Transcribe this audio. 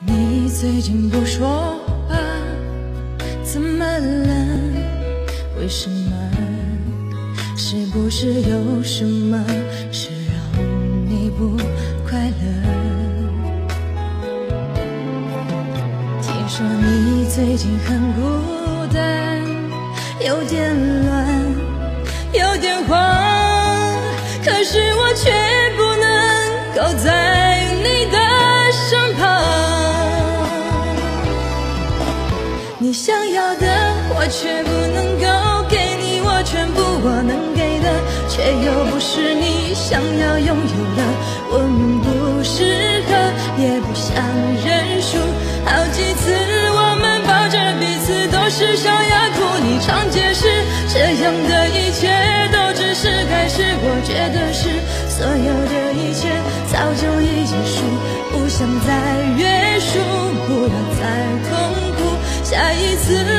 你最近不说话，怎么了？为什么？是不是有什么事让你不快乐？听说你最近很孤单，有点乱，有点慌，可是我却不能够在你的身旁。你想要的我却不能够给你，我全部我能给的却又不是你想要拥有的。我们不适合也不想认输，好几次我们抱着彼此都是想要哭，你常解释这样的一切都只是开始，我觉得是所有的一切早就已结束，不想再约束，不要再痛苦，下一次